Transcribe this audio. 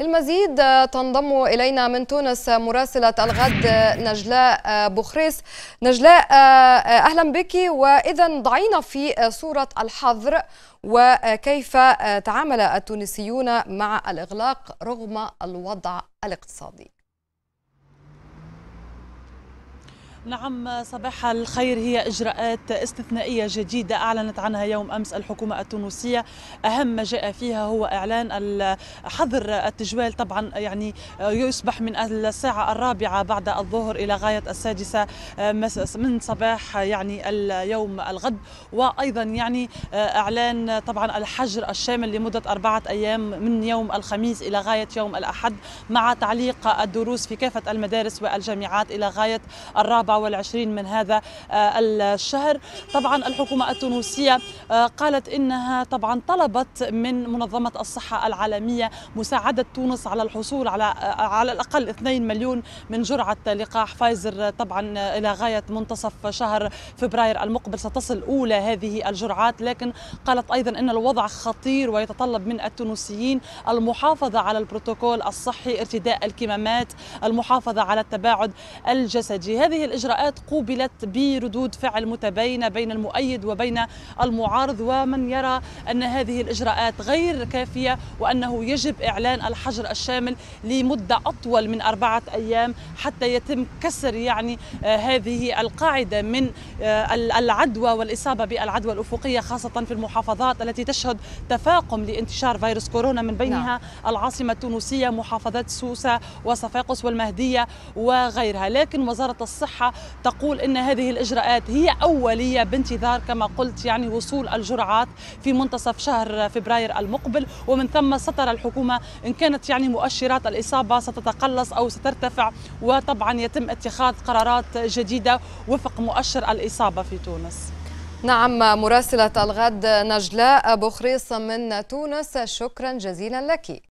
للمزيد تنضم إلينا من تونس مراسلة الغد نجلاء بوخريس. نجلاء، أهلا بك. وإذا ضعينا في صورة الحظر وكيف تعامل التونسيون مع الإغلاق رغم الوضع الاقتصادي. نعم، صباح الخير. هي إجراءات استثنائية جديدة أعلنت عنها يوم أمس الحكومة التونسية. أهم ما جاء فيها هو إعلان حظر التجوال، طبعا يعني يصبح من الساعة 4 بعد الظهر إلى غاية 6 من صباح يعني اليوم الغد، وأيضا يعني إعلان طبعا الحجر الشامل لمدة 4 أيام من يوم الخميس إلى غاية يوم الأحد، مع تعليق الدروس في كافة المدارس والجامعات إلى غاية 24 من هذا الشهر. طبعا الحكومة التونسية قالت إنها طبعا طلبت من منظمة الصحة العالمية مساعدة تونس على الحصول على الأقل 2 مليون من جرعة لقاح فايزر، طبعا إلى غاية منتصف شهر فبراير المقبل ستصل أولى هذه الجرعات. لكن قالت أيضا أن الوضع خطير ويتطلب من التونسيين المحافظة على البروتوكول الصحي، ارتداء الكمامات، المحافظة على التباعد الجسدي. هذه الإجراءات قوبلت بردود فعل متباينة بين المؤيد وبين المعارض، ومن يرى أن هذه الإجراءات غير كافية وأنه يجب إعلان الحجر الشامل لمدة أطول من 4 أيام حتى يتم كسر يعني هذه القاعدة من العدوى والإصابة بالعدوى الأفقية، خاصة في المحافظات التي تشهد تفاقم لانتشار فيروس كورونا، من بينها العاصمة التونسية، محافظات سوسة وصفاقس والمهدية وغيرها. لكن وزارة الصحة تقول إن هذه الإجراءات هي أولية بانتظار كما قلت يعني وصول الجرعات في منتصف شهر فبراير المقبل، ومن ثم سترى الحكومة إن كانت يعني مؤشرات الإصابة ستتقلص أو سترتفع، وطبعا يتم اتخاذ قرارات جديدة وفق مؤشر الإصابة في تونس. نعم، مراسلة الغد نجلاء بوخريس من تونس، شكرا جزيلا لك.